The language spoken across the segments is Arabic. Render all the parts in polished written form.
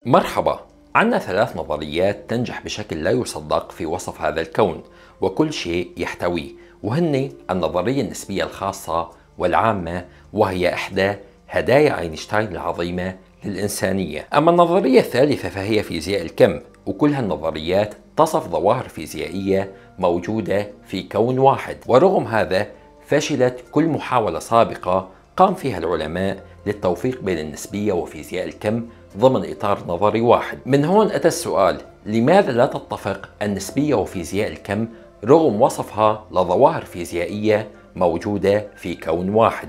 مرحبا. عندنا 3 نظريات تنجح بشكل لا يصدق في وصف هذا الكون وكل شيء يحتويه، وهن النظرية النسبية الخاصة والعامة، وهي إحدى هدايا أينشتاين العظيمة للإنسانية. أما النظرية الثالثة فهي فيزياء الكم، وكل هالنظريات تصف ظواهر فيزيائية موجودة في كون واحد. ورغم هذا فشلت كل محاولة سابقة قام فيها العلماء للتوفيق بين النسبية وفيزياء الكم ضمن إطار نظري واحد. من هون أتى السؤال: لماذا لا تتفق النسبية وفيزياء الكم رغم وصفها لظواهر فيزيائية موجودة في كون واحد؟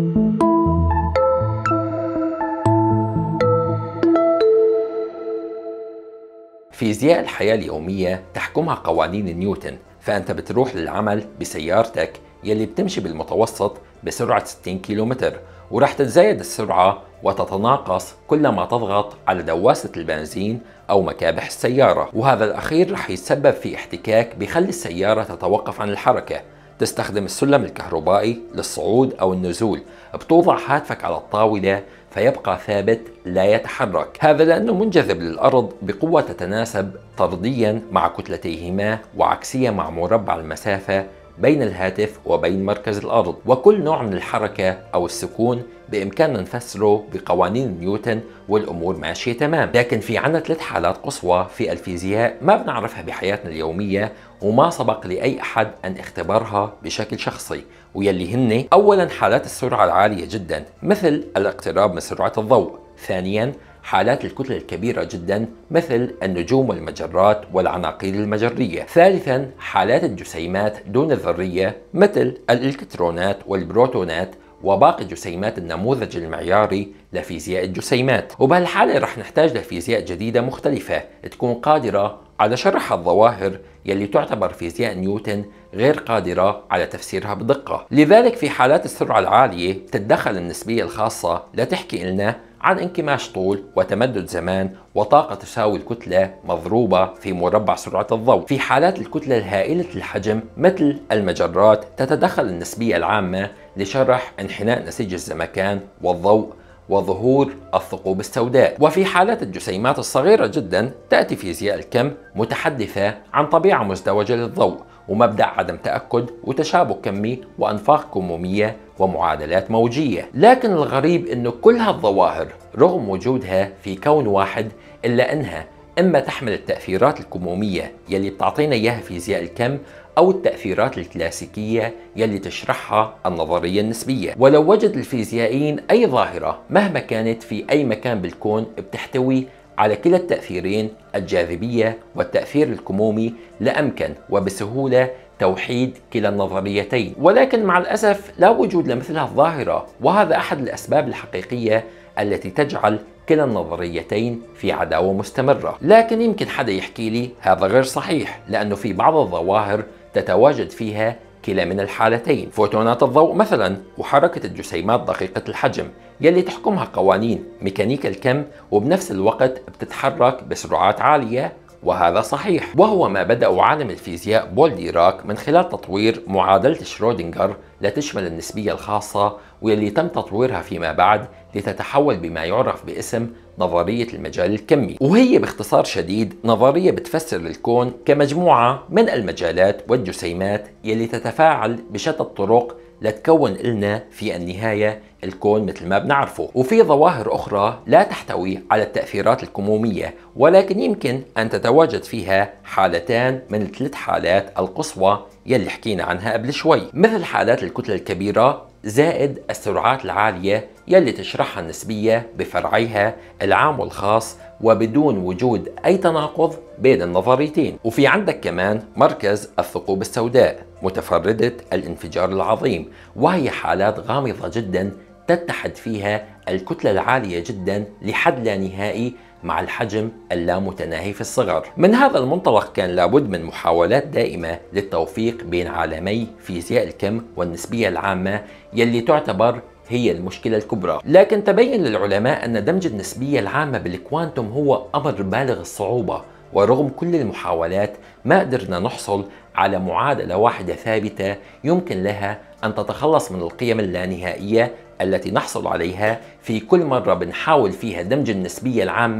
فيزياء الحياة اليومية تحكمها قوانين نيوتن، فأنت بتروح للعمل بسيارتك يلي بتمشي بالمتوسط بسرعة 60 كيلومتر، ورح تتزايد السرعة وتتناقص كلما تضغط على دواسة البنزين أو مكابح السيارة، وهذا الأخير رح يتسبب في احتكاك بيخلي السيارة تتوقف عن الحركة. تستخدم السلم الكهربائي للصعود أو النزول، بتوضع هاتفك على الطاولة فيبقى ثابت لا يتحرك، هذا لأنه منجذب للأرض بقوة تتناسب طرديا مع كتلتيهما وعكسية مع مربع المسافة بين الهاتف وبين مركز الأرض. وكل نوع من الحركة أو السكون بإمكاننا نفسره بقوانين نيوتن والأمور ماشية تمام. لكن في عنا 3 حالات قصوى في الفيزياء ما بنعرفها بحياتنا اليومية وما سبق لأي أحد أن اختبرها بشكل شخصي، ويلي هن: أولا حالات السرعة العالية جدا مثل الاقتراب من سرعة الضوء. ثانيا حالات الكتلة الكبيرة جدا مثل النجوم والمجرات والعناقيد المجرية. ثالثا حالات الجسيمات دون الذرية مثل الإلكترونات والبروتونات وباقي جسيمات النموذج المعياري لفيزياء الجسيمات. وبهالحالة رح نحتاج لفيزياء جديدة مختلفة تكون قادرة على شرح الظواهر يلي تعتبر فيزياء نيوتن غير قادرة على تفسيرها بدقة. لذلك في حالات السرعة العالية تتدخل النسبية الخاصة لتحكي لنا عن انكماش طول وتمدد زمان وطاقة تساوي الكتلة مضروبة في مربع سرعة الضوء. في حالات الكتلة الهائلة الحجم مثل المجرات تتدخل النسبية العامة لشرح انحناء نسيج الزمكان والضوء وظهور الثقوب السوداء. وفي حالات الجسيمات الصغيرة جدا تأتي فيزياء الكم متحدثة عن طبيعة مزدوجة للضوء ومبدأ عدم تأكد وتشابك كمي وأنفاق كمومية ومعادلات موجية. لكن الغريب أنه كل هالظواهر رغم وجودها في كون واحد إلا أنها إما تحمل التأثيرات الكمومية يلي بتعطينا إياها فيزياء الكم أو التأثيرات الكلاسيكية يلي تشرحها النظرية النسبية. ولو وجد الفيزيائيين أي ظاهرة مهما كانت في أي مكان بالكون بتحتوي على كلا التأثيرين الجاذبية والتأثير الكمومي لأمكن وبسهولة توحيد كلا النظريتين. ولكن مع الأسف لا وجود لمثل الظاهرة، وهذا أحد الأسباب الحقيقية التي تجعل كلا النظريتين في عداوة مستمرة. لكن يمكن حدا يحكي لي هذا غير صحيح، لأنه في بعض الظواهر تتواجد فيها كلا من الحالتين، فوتونات الضوء مثلا وحركة الجسيمات دقيقة الحجم يلي تحكمها قوانين ميكانيكا الكم وبنفس الوقت بتتحرك بسرعات عالية، وهذا صحيح، وهو ما بدأ عالم الفيزياء بول ديراك من خلال تطوير معادلة شرودنجر لتشمل النسبية الخاصة، واللي تم تطويرها فيما بعد لتتحول بما يعرف باسم نظرية المجال الكمي. وهي باختصار شديد نظرية بتفسر الكون كمجموعة من المجالات والجسيمات يلي تتفاعل بشتى الطرق لتكون لنا في النهاية الكون مثل ما بنعرفه. وفي ظواهر أخرى لا تحتوي على التأثيرات الكمومية، ولكن يمكن أن تتواجد فيها حالتان من ال3 حالات القصوى يلي حكينا عنها قبل شوي، مثل حالات الكتلة الكبيرة زائد السرعات العالية يلي تشرحها النسبية بفرعيها العام والخاص وبدون وجود أي تناقض بين النظريتين. وفي عندك كمان مركز الثقوب السوداء متفردة الانفجار العظيم، وهي حالات غامضة جدا تتحد فيها الكتلة العالية جدا لحد لا نهائي مع الحجم اللامتناهي في الصغر. من هذا المنطلق كان لابد من محاولات دائمة للتوفيق بين عالمي فيزياء الكم والنسبية العامة يلي تعتبر هي المشكلة الكبرى. لكن تبين للعلماء أن دمج النسبية العامة بالكوانتم هو أمر بالغ الصعوبة، ورغم كل المحاولات ما قدرنا نحصل على معادلة واحدة ثابتة يمكن لها أن تتخلص من القيم اللانهائية التي نحصل عليها في كل مرة بنحاول فيها دمج النسبية العامة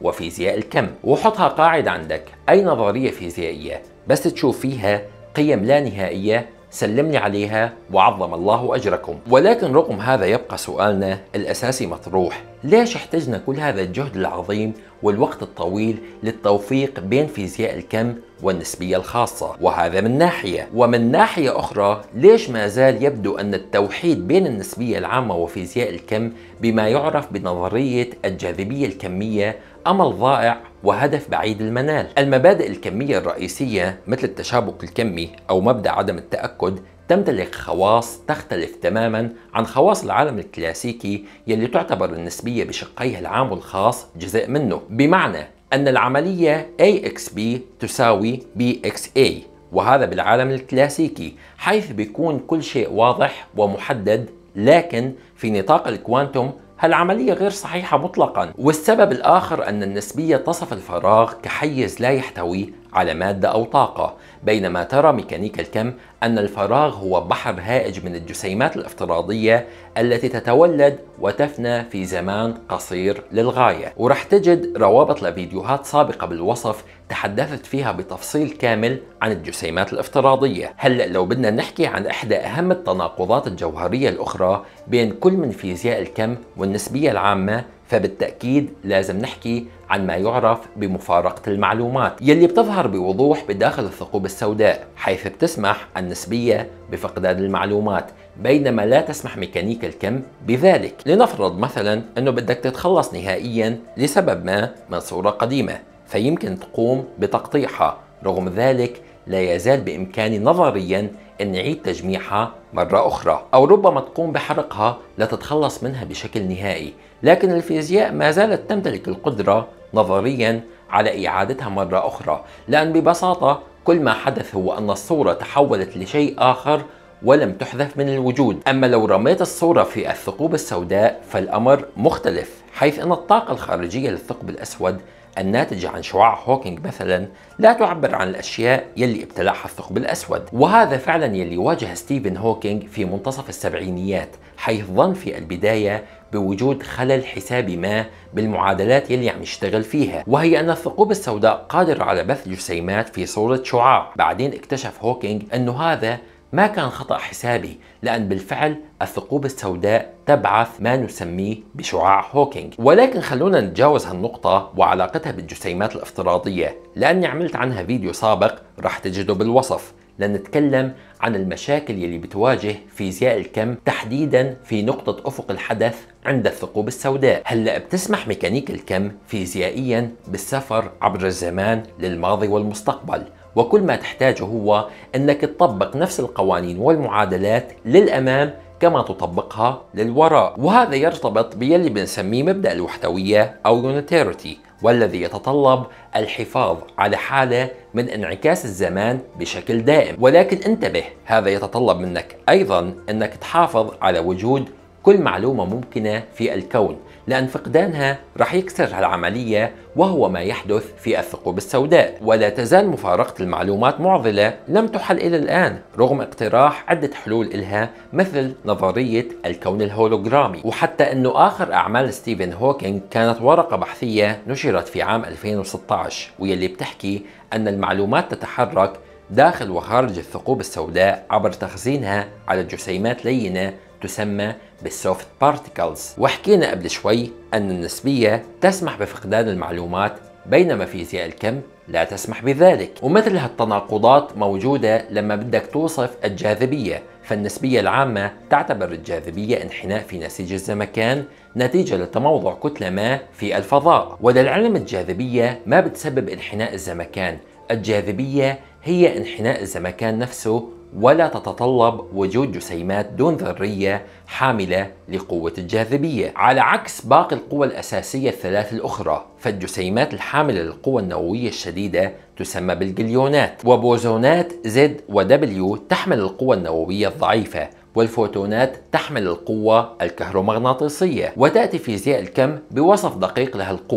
وفيزياء الكم. وحطها قاعدة عندك، أي نظرية فيزيائية بس تشوف فيها قيم لا نهائية سلم لي عليها وعظم الله أجركم. ولكن رغم هذا يبقى سؤالنا الأساسي مطروح: ليش احتجنا كل هذا الجهد العظيم والوقت الطويل للتوفيق بين فيزياء الكم والنسبية الخاصة؟ وهذا من ناحية، ومن ناحية أخرى ليش ما زال يبدو أن التوحيد بين النسبية العامة وفيزياء الكم بما يعرف بنظرية الجاذبية الكمية أمل ضائع وهدف بعيد المنال؟ المبادئ الكمية الرئيسية مثل التشابك الكمي أو مبدأ عدم التأكد تمتلك خواص تختلف تماما عن خواص العالم الكلاسيكي يلي تعتبر النسبية بشقيها العام والخاص جزء منه، بمعنى أن العملية AXB تساوي BXA، وهذا بالعالم الكلاسيكي حيث بيكون كل شيء واضح ومحدد، لكن في نطاق الكوانتم هالعملية غير صحيحة مطلقا. والسبب الآخر أن النسبية تصف الفراغ كحيز لا يحتوي على مادة أو طاقة، بينما ترى ميكانيكا الكم أن الفراغ هو بحر هائج من الجسيمات الافتراضية التي تتولد وتفنى في زمان قصير للغاية. ورح تجد روابط لفيديوهات سابقة بالوصف تحدثت فيها بتفصيل كامل عن الجسيمات الافتراضية. هلأ لو بدنا نحكي عن إحدى أهم التناقضات الجوهرية الأخرى بين كل من فيزياء الكم والنسبية العامة، فبالتأكيد لازم نحكي عن ما يعرف بمفارقة المعلومات يلي بتظهر بوضوح بداخل الثقوب السوداء، حيث بتسمح النسبية بفقدان المعلومات بينما لا تسمح ميكانيكا الكم بذلك. لنفرض مثلا أنه بدك تتخلص نهائيا لسبب ما من صورة قديمة، فيمكن تقوم بتقطيعها، رغم ذلك لا يزال بإمكاني نظريا أن نعيد تجميعها مرة أخرى، أو ربما تقوم بحرقها لتتخلص منها بشكل نهائي. لكن الفيزياء ما زالت تمتلك القدرة نظريا على إعادتها مرة أخرى، لأن ببساطة كل ما حدث هو أن الصورة تحولت لشيء آخر ولم تحذف من الوجود. أما لو رميت الصورة في الثقوب السوداء فالأمر مختلف، حيث أن الطاقة الخارجية للثقب الأسود الناتجة عن شعاع هوكينج مثلا لا تعبر عن الأشياء يلي ابتلعها الثقب الأسود. وهذا فعلا يلي واجه ستيفن هوكينج في منتصف السبعينيات، حيث ظن في البداية بوجود خلل حسابي ما بالمعادلات يلي عم يشتغل فيها، وهي أن الثقوب السوداء قادرة على بث جسيمات في صورة شعاع. بعدين اكتشف هوكينج أنه هذا ما كان خطأ حسابي، لأن بالفعل الثقوب السوداء تبعث ما نسميه بشعاع هوكينج. ولكن خلونا نتجاوز هالنقطة وعلاقتها بالجسيمات الافتراضية، لأني عملت عنها فيديو سابق رح تجده بالوصف، لنتكلم عن المشاكل يلي بتواجه فيزياء الكم تحديدا في نقطة أفق الحدث عند الثقوب السوداء. هلأ بتسمح ميكانيكا الكم فيزيائيا بالسفر عبر الزمان للماضي والمستقبل، وكل ما تحتاجه هو أنك تطبق نفس القوانين والمعادلات للأمام كما تطبقها للوراء. وهذا يرتبط باللي بنسميه مبدأ الوحدوية أو يونيتاريتي، والذي يتطلب الحفاظ على حالة من انعكاس الزمان بشكل دائم. ولكن انتبه، هذا يتطلب منك أيضا أنك تحافظ على وجود كل معلومة ممكنة في الكون، لأن فقدانها رح يكسر هالعملية، وهو ما يحدث في الثقوب السوداء. ولا تزال مفارقة المعلومات معضلة لم تحل إلى الآن، رغم اقتراح عدة حلول إلها مثل نظرية الكون الهولوغرامي. وحتى أنه آخر أعمال ستيفن هوكينج كانت ورقة بحثية نشرت في عام 2016، واللي بتحكي أن المعلومات تتحرك داخل وخارج الثقوب السوداء عبر تخزينها على جسيمات لينة تسمى بالسوفت بارتيكلز. وحكينا قبل شوي أن النسبية تسمح بفقدان المعلومات بينما فيزياء الكم لا تسمح بذلك. ومثل هالتناقضات موجودة لما بدك توصف الجاذبية، فالنسبية العامة تعتبر الجاذبية انحناء في نسيج الزمكان نتيجة لتموضع كتلة ما في الفضاء. وللعلم الجاذبية ما بتسبب انحناء الزمكان، الجاذبية هي انحناء الزمكان نفسه، ولا تتطلب وجود جسيمات دون ذرية حاملة لقوة الجاذبية، على عكس باقي القوى الأساسية الثلاث الأخرى. فالجسيمات الحاملة للقوة النووية الشديدة تسمى بالجليونات، وبوزونات Z و W تحمل القوة النووية الضعيفة، والفوتونات تحمل القوة الكهرومغناطيسية. وتأتي فيزياء الكم بوصف دقيق لهالقوة،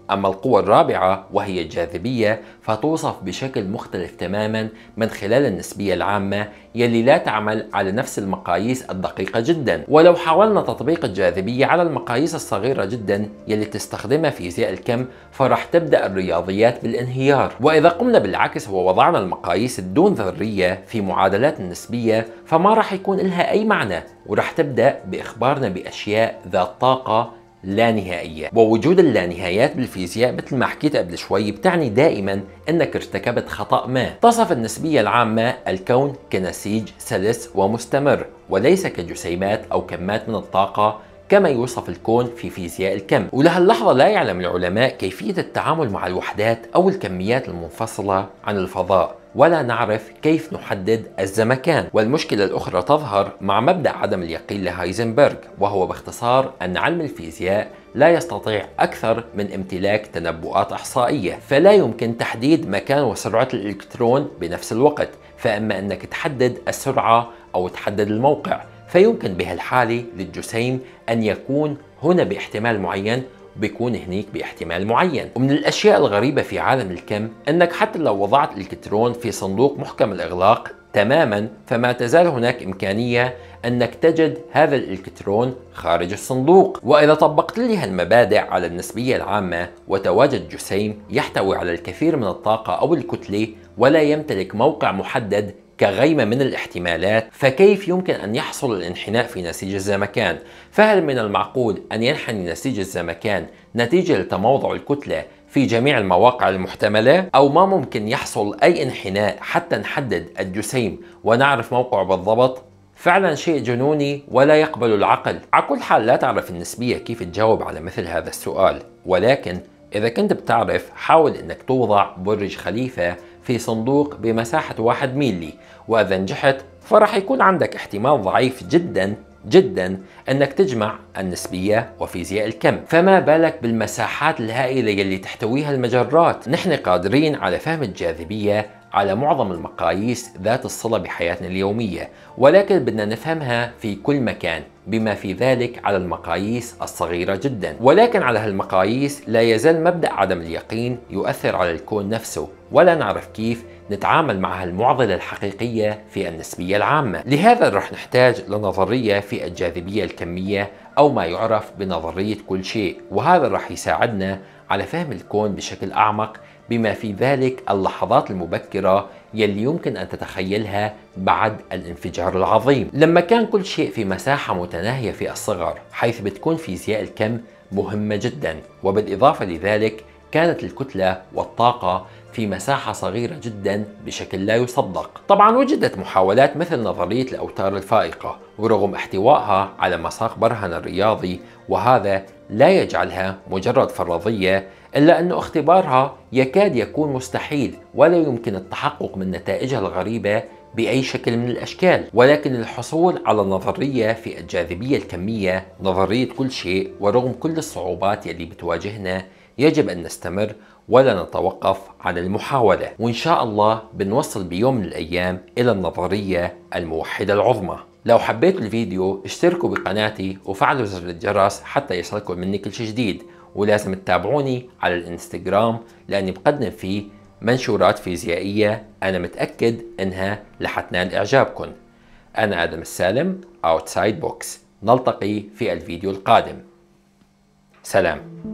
أما القوة الرابعة وهي الجاذبية فتوصف بشكل مختلف تماما من خلال النسبية العامة يلي لا تعمل على نفس المقاييس الدقيقة جدا. ولو حاولنا تطبيق الجاذبية على المقاييس الصغيرة جدا يلي تستخدمها فيزياء الكم فرح تبدأ الرياضيات بالانهيار. وإذا قمنا بالعكس ووضعنا المقاييس الدون ذرية في معادلات النسبية فما رح يكون لها أي معنى، ورح تبدأ بإخبارنا بأشياء ذات طاقة لا نهائية. ووجود اللانهايات بالفيزياء مثل ما حكيت قبل شوي بتعني دائما انك ارتكبت خطأ ما. تصف النسبية العامة الكون كنسيج سلس ومستمر وليس كجسيمات او كمات من الطاقة كما يوصف الكون في فيزياء الكم. ولهاللحظة لا يعلم العلماء كيفية التعامل مع الوحدات أو الكميات المنفصلة عن الفضاء، ولا نعرف كيف نحدد الزمكان. والمشكلة الأخرى تظهر مع مبدأ عدم اليقين لهايزنبرغ، وهو باختصار أن علم الفيزياء لا يستطيع أكثر من امتلاك تنبؤات إحصائية، فلا يمكن تحديد مكان وسرعة الإلكترون بنفس الوقت، فإما أنك تحدد السرعة أو تحدد الموقع، فيمكن بهالحالة للجسيم أن يكون هنا باحتمال معين وبيكون هنيك باحتمال معين. ومن الأشياء الغريبة في عالم الكم أنك حتى لو وضعت الإلكترون في صندوق محكم الإغلاق تماما فما تزال هناك إمكانية أنك تجد هذا الإلكترون خارج الصندوق. وإذا طبقت لي هالمبادئ على النسبية العامة وتواجد جسيم يحتوي على الكثير من الطاقة أو الكتلة ولا يمتلك موقع محدد كغيمة من الاحتمالات، فكيف يمكن أن يحصل الانحناء في نسيج الزمكان؟ فهل من المعقول أن ينحني نسيج الزمكان نتيجة لتموضع الكتلة في جميع المواقع المحتملة؟ أو ما ممكن يحصل أي انحناء حتى نحدد الجسيم ونعرف موقعه بالضبط؟ فعلا شيء جنوني ولا يقبل العقل. على كل حال لا تعرف النسبية كيف تجاوب على مثل هذا السؤال، ولكن إذا كنت بتعرف حاول أنك توضع برج خليفة في صندوق بمساحة 1 ميلي، وإذا نجحت فرح يكون عندك احتمال ضعيف جدا جدا أنك تجمع النسبية وفيزياء الكم، فما بالك بالمساحات الهائلة يلي تحتويها المجرات. نحن قادرين على فهم الجاذبية على معظم المقاييس ذات الصلة بحياتنا اليومية، ولكن بدنا نفهمها في كل مكان بما في ذلك على المقاييس الصغيرة جدا. ولكن على هالمقاييس لا يزال مبدأ عدم اليقين يؤثر على الكون نفسه، ولا نعرف كيف نتعامل مع هالمعضلة الحقيقية في النسبية العامة. لهذا رح نحتاج لنظرية في الجاذبية الكمية أو ما يعرف بنظرية كل شيء، وهذا رح يساعدنا على فهم الكون بشكل أعمق بما في ذلك اللحظات المبكرة يلي يمكن أن تتخيلها بعد الانفجار العظيم، لما كان كل شيء في مساحة متناهية في الصغر، حيث بتكون فيزياء الكم مهمة جدا. وبالإضافة لذلك كانت الكتلة والطاقة في مساحة صغيرة جدا بشكل لا يصدق. طبعا وجدت محاولات مثل نظرية الأوتار الفائقة، ورغم احتوائها على مساق برهن الرياضي وهذا لا يجعلها مجرد فرضية، إلا أن اختبارها يكاد يكون مستحيل ولا يمكن التحقق من نتائجها الغريبة بأي شكل من الأشكال. ولكن الحصول على نظرية في الجاذبية الكمية، نظرية كل شيء، ورغم كل الصعوبات يلي بتواجهنا يجب أن نستمر ولا نتوقف عن المحاولة، وإن شاء الله بنوصل بيوم من الأيام إلى النظرية الموحدة العظمى. لو حبيتوا الفيديو اشتركوا بقناتي وفعلوا زر الجرس حتى يصلكم مني كل شيء جديد، ولازم تتابعوني على الانستغرام لأني بقدم فيه منشورات فيزيائية أنا متأكد إنها رح تنال إعجابكم. أنا آدم السالم Outside Box، نلتقي في الفيديو القادم. سلام.